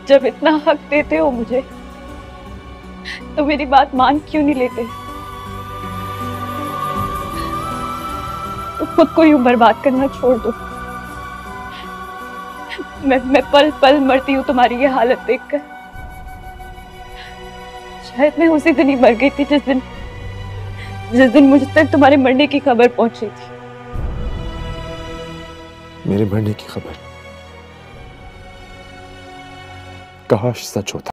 जब इतना हक देते हो मुझे, तो मेरी बात मान क्यों नहीं लेते? तो खुद को यूं बर्बाद करना छोड़ दो। मैं पल पल मरती हूँ तुम्हारी ये हालत देखकर। शायद मैं उसी दिन ही मर गई थी जिस दिन मुझ तक तुम्हारे मरने की खबर पहुंची थी। मेरे मरने की खबर काश सच होता।